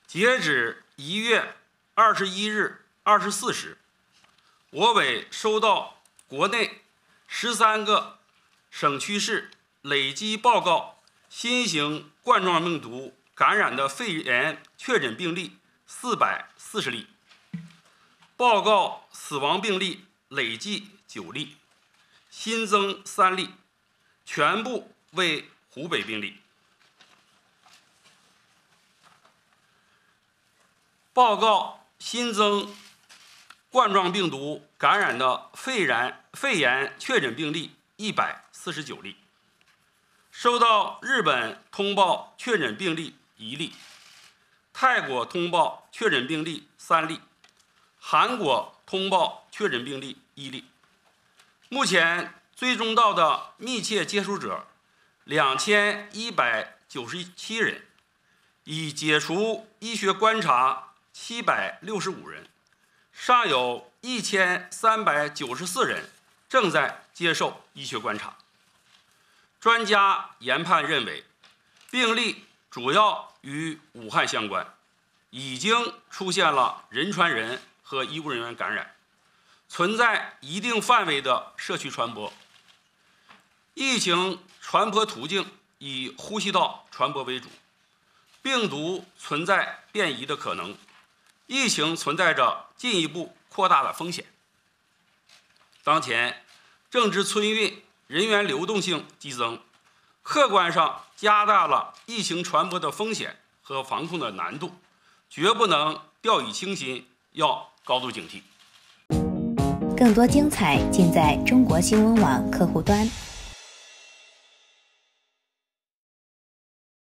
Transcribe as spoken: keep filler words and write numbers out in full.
截止一月二十一日二十四时，我委收到国内十三个省区市累计报告新型冠状病毒感染的肺炎确诊病例四百四十例，报告死亡病例累计九例，新增三例，全部为湖北病例。报告新增冠状病毒感染的肺炎肺炎确诊病例一百四十九例，收到日本通报确诊病例一例，泰国通报确诊病例三例，韩国通报确诊病例一例。目前追踪到的密切接触者两千一百九十七人，已解除医学观察七百六十五人，尚有一千三百九十四人正在接受医学观察。专家研判认为，病例主要与武汉相关，已经出现了人传人和医务人员感染，存在一定范围的社区传播。疫情传播途径以呼吸道传播为主，病毒存在变异的可能，疫情存在着进一步扩大的风险。当前正值春运，人员流动性激增，客观上加大了疫情传播的风险和防控的难度，绝不能掉以轻心，要高度警惕。 更多精彩尽在中国新闻网客户端。